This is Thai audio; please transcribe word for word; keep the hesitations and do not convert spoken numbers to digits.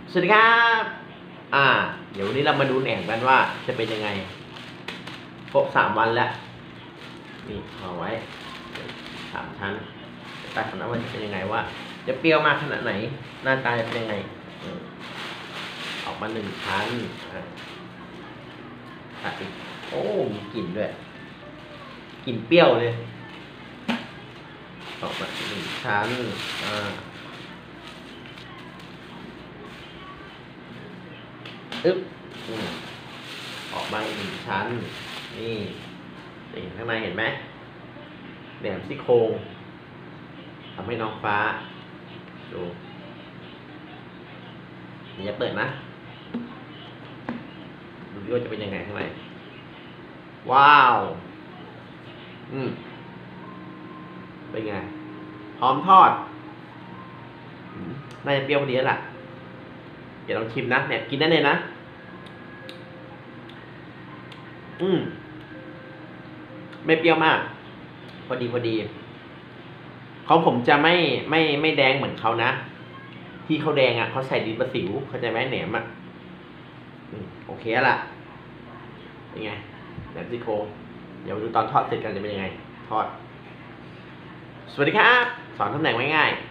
สวัสดีครับอ่าเดี๋ยววันนี้เรามาดูแหนมกันว่าจะเป็นยังไงครบสามวันแล้วนี่เอาไว้สามชั้นตัดกันนะว่าจะเป็นยังไงว่าจะเปรี้ยวมากขนาดไหนหน้าตาจะเป็นยังไงออกมาหนึ่งชั้นตัดอีกโอ้มีกลิ่นด้วยกลิ่นเปรี้ยวเลยออกมาหนึ่งชั้นอ่าอึ๊บออกมาอีกหนึ่งชั้นนี่นี่ข้างในเห็นไหมแหนมซี่โครงทำให้น้องฟ้าดูนี่จะเปิดนะดูว่าจะเป็นยังไงข้างในว้าวอืมเป็นไงพร้อมทอดน่าจะเปรี้ยวพอดีแล้วล่ะเดี๋ยวลองชิมนะเนี่ยกินได้เลยนะอืมไม่เปรี้ยวมากพอดีพอดีของผมจะไม่ไม่ไม่แดงเหมือนเขานะที่เขาแดงอ่ะเขาใส่ดินประสิวเข้าใจไหมแหนมอ่ะอืมโอเคละเป็นไงแหนมซี่โครงเดี๋ยวดูตอนทอดเสร็จกันจะเป็นยังไงทอดสวัสดีครับสอนตำแหน่งง่ายๆ